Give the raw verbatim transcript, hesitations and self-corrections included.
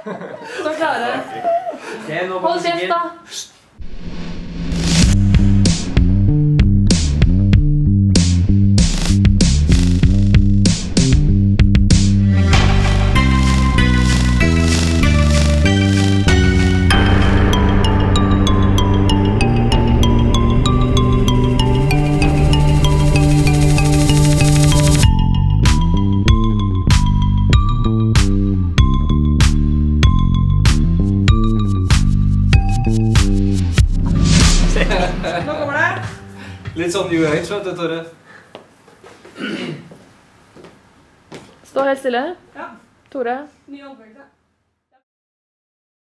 Så klare. Hold kjeft da. Nå kommer det! Litt sånn new age, vet du, Tore. Stå helt stille. Ja. Tore. Ny oppvekst.